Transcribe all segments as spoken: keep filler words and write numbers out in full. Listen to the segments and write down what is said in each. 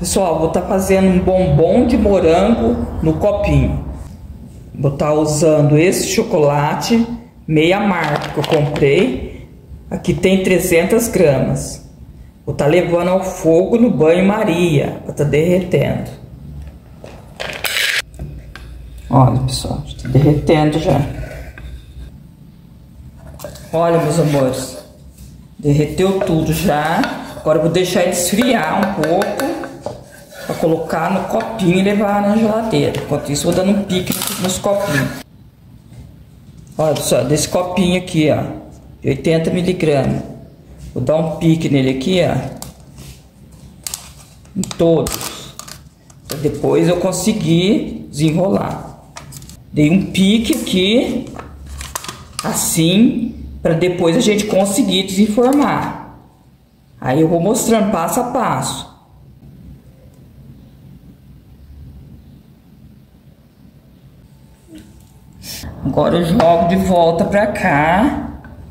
Pessoal, vou estar fazendo um bombom de morango no copinho. Vou estar usando esse chocolate meia marca que eu comprei. Aqui tem trezentas gramas. Vou estar levando ao fogo no banho-maria para estar derretendo. Olha, pessoal, está derretendo já. Olha, meus amores, derreteu tudo já. Agora eu vou deixar ele esfriar um pouco para colocar no copinho e levar na geladeira. Enquanto isso, vou dando um pique nos copinhos. Olha, pessoal, desse copinho aqui, ó, de oitenta miligramas. Vou dar um pique nele aqui, ó, em todos, para depois eu conseguir desenrolar. Dei um pique aqui, assim, para depois a gente conseguir desenformar. Aí eu vou mostrando passo a passo. Agora eu jogo de volta pra cá.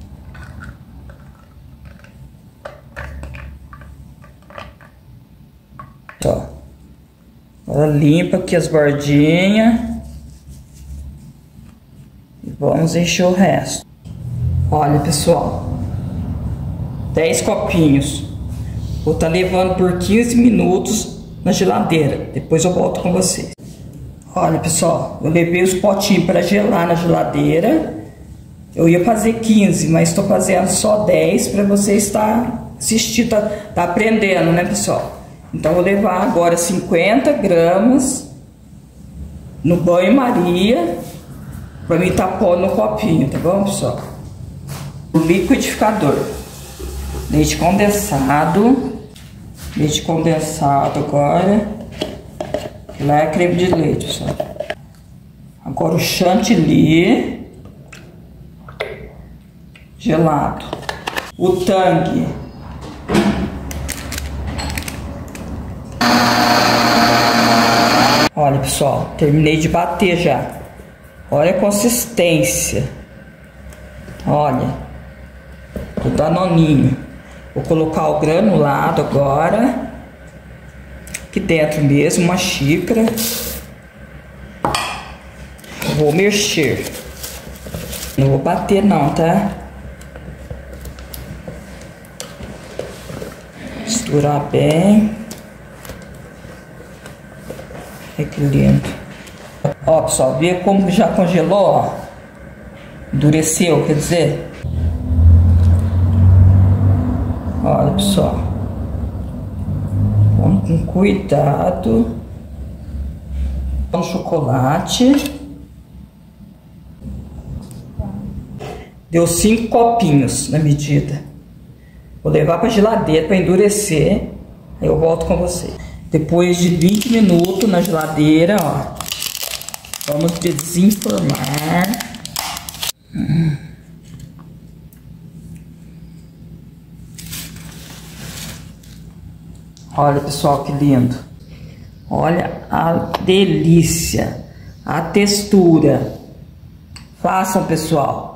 Ó. Agora limpa aqui as bordinhas. E vamos encher o resto. Olha, pessoal, dez copinhos. Vou estar levando por quinze minutos na geladeira. Depois eu volto com vocês. Olha, pessoal, eu levei os potinhos para gelar na geladeira. Eu ia fazer quinze, mas estou fazendo só dez para você estar assistindo, tá, tá aprendendo, né, pessoal? Então, vou levar agora cinquenta gramas no banho-maria para mim estar pondo no copinho, tá bom, pessoal? O liquidificador. Leite condensado. Leite condensado agora. Lá é creme de leite, pessoal. Agora o chantilly gelado. O Tang. Olha, pessoal, terminei de bater já. Olha a consistência. Olha. O danoninho. Vou colocar o granulado agora. Aqui dentro mesmo, uma xícara. Vou mexer. Não vou bater não, tá? Misturar bem. Olha que lindo. Ó, pessoal, vê como já congelou, ó. Endureceu, quer dizer. Olha, pessoal. Vamos com cuidado. O chocolate. Deu cinco copinhos na medida. Vou levar para geladeira para endurecer. Aí eu volto com você. Depois de vinte minutos na geladeira, ó. Vamos desenformar. Hum. Olha, pessoal, que lindo. Olha a delícia, a textura. Façam, pessoal.